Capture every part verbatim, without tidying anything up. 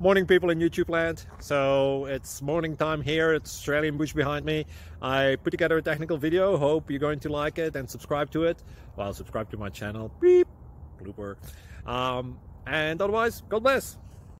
Morning, people in YouTube land. So it's morning time here. It's Australian bush behind me. I put together a technical video. Hope you're going to like it and subscribe to it. Well, subscribe to my channel. Beep. Blooper. Um, and otherwise, God bless.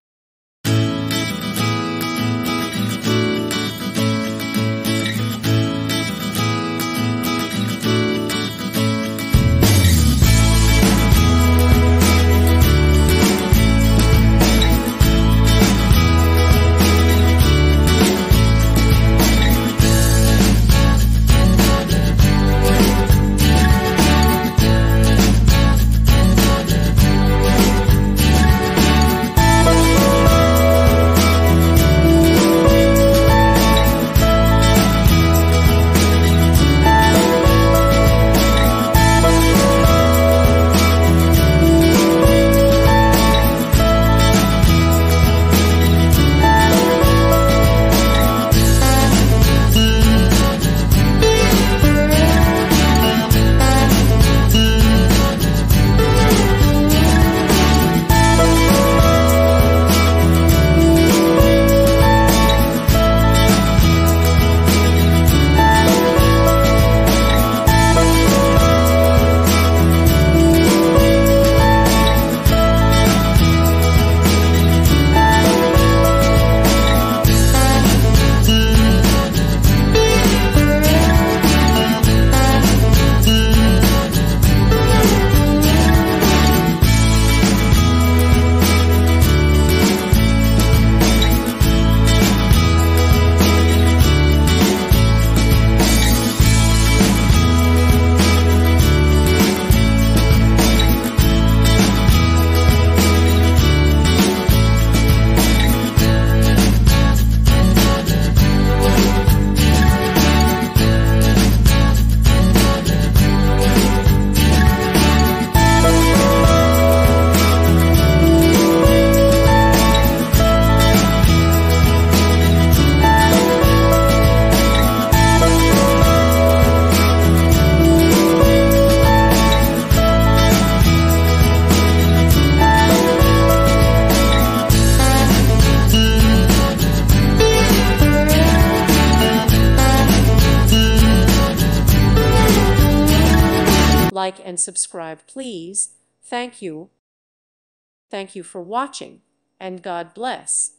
Like and subscribe, please. Thank you. Thank you for watching, and God bless.